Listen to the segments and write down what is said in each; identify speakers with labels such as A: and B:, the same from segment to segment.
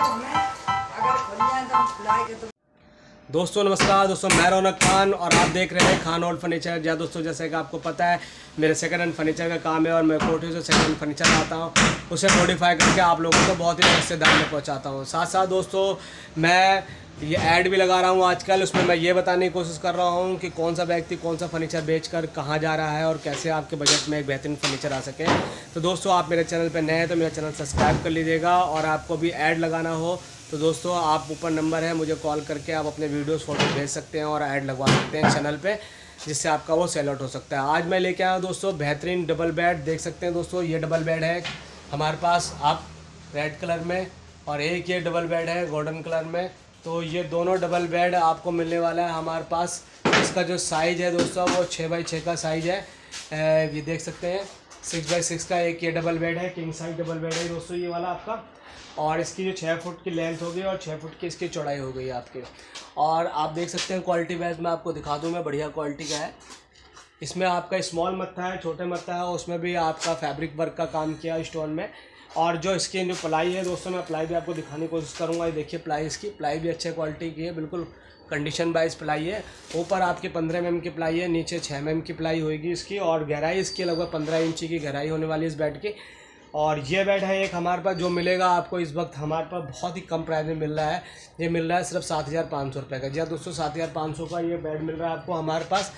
A: दोस्तों नमस्कार दोस्तों, मैं रौनक खान और आप देख रहे हैं खान ओल्ड फर्नीचर। जहाँ दोस्तों जैसे कि आपको पता है मेरे सेकंड हैंड फर्नीचर का काम है और मैं कोठी से सेकंड हैंड फर्नीचर लाता हूँ, उसे मॉडिफाई करके आप लोगों को बहुत ही सस्ते दाम में पहुँचाता हूँ। साथ साथ दोस्तों मैं ये ऐड भी लगा रहा हूँ आजकल, उसमें मैं ये बताने की कोशिश कर रहा हूँ कि कौन सा व्यक्ति कौन सा फर्नीचर बेचकर कहाँ जा रहा है और कैसे आपके बजट में एक बेहतरीन फर्नीचर आ सके। तो दोस्तों आप मेरे चैनल पर नए हैं तो मेरा चैनल सब्सक्राइब कर लीजिएगा, और आपको भी ऐड लगाना हो तो दोस्तों आप ऊपर नंबर है, मुझे कॉल करके आप अपने वीडियोस फोटो भेज सकते हैं और ऐड लगवा सकते हैं चैनल पे, जिससे आपका वो सेल आउट हो सकता है। आज मैं लेके आया हूँ दोस्तों बेहतरीन डबल बेड। देख सकते हैं दोस्तों ये डबल बेड है हमारे पास, आप रेड कलर में, और एक ये डबल बेड है गोल्डन कलर में। तो ये दोनों डबल बेड आपको मिलने वाला है हमारे पास। इसका जो साइज़ है दोस्तों वो 6x6 का साइज़ है। ये देख सकते हैं 6x6 का एक ये डबल बेड है, किंग साइज डबल बेड है दोस्तों ये वाला आपका। और इसकी जो 6 फुट की लेंथ हो गई और 6 फुट की इसकी चौड़ाई हो गई आपके। और आप देख सकते हैं क्वालिटी वाइज मैं आपको दिखा दूँ, मैं बढ़िया क्वालिटी का है। इसमें आपका स्मॉल मत्था है, छोटे मत्था है, उसमें भी आपका फैब्रिक वर्क का काम किया स्टोन में। और जो इसकी जो प्लाई है दोस्तों, मैं प्लाई भी आपको दिखाने की कोशिश करूँगा। ये देखिए प्लाई, इसकी प्लाई भी अच्छे क्वालिटी की है, बिल्कुल कंडीशन वाइज प्लाई है। ऊपर आपकी 15 mm की प्लाई है, नीचे 6 mm की प्लाई होगी इसकी, और गहराई इसकी लगभग 15 इंची की गहराई होने वाली है इस बेड की। और ये बेड है एक हमारे पास जो मिलेगा आपको इस वक्त हमारे पास बहुत ही कम प्राइस में मिल रहा है। ये मिल रहा है सिर्फ 7,500 रुपये का। जी हाँ दोस्तों 7,500 का ये बेड मिल रहा है आपको हमारे पास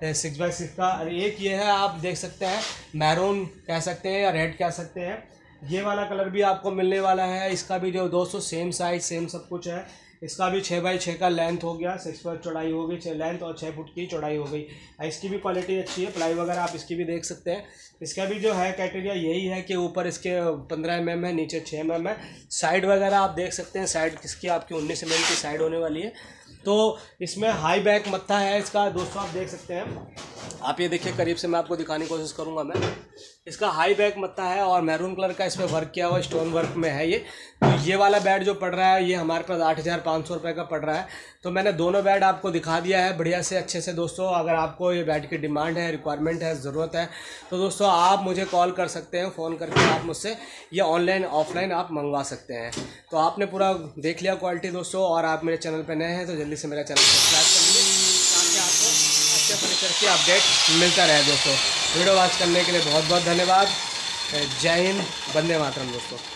A: 6x6 का। एक ये है, आप देख सकते हैं मैरून कह सकते हैं या रेड कह सकते हैं, ये वाला कलर भी आपको मिलने वाला है। इसका भी जो दोस्तों सेम साइज सेम सब कुछ है। इसका भी 6x6 का लेंथ हो गया, 6 फुट चौड़ाई हो गई, 6 लेंथ और 6 फुट की चौड़ाई हो गई। इसकी भी क्वालिटी अच्छी है, प्लाई वगैरह आप इसकी भी देख सकते हैं। इसका भी जो है क्राइटेरिया यही है कि ऊपर इसके 15 mm है, नीचे 6 mm है। साइड वगैरह आप देख सकते हैं, साइड किसकी आपकी 19 mm की साइड होने वाली है। तो इसमें हाई बैक मत्था है इसका दोस्तों, आप देख सकते हैं। आप ये देखिए करीब से मैं आपको दिखाने की कोशिश करूंगा मैं। इसका हाई बैक मत्था है और मैरून कलर का इस पर वर्क किया हुआ स्टोन वर्क में है ये। तो ये वाला बेड जो पड़ रहा है ये हमारे पास 8,500 रुपये का पड़ रहा है। तो मैंने दोनों बेड आपको दिखा दिया है बढ़िया से अच्छे से दोस्तों। अगर आपको ये बेड की डिमांड है, रिक्वायरमेंट है, ज़रूरत है तो दोस्तों आप मुझे कॉल कर सकते हैं, फ़ोन करके आप मुझसे ये ऑनलाइन ऑफलाइन आप मंगवा सकते हैं। तो आपने पूरा देख लिया क्वालिटी दोस्तों, और आप मेरे चैनल पर नए हैं तो जल्दी से मेरा चैनल सब्सक्राइब कर लीजिए ताकि आपको अच्छे फर्नीचर की अपडेट मिलता रहे दोस्तों। वीडियो वॉच करने के लिए बहुत बहुत धन्यवाद। जय हिंद, वंदे मातरम दोस्तों।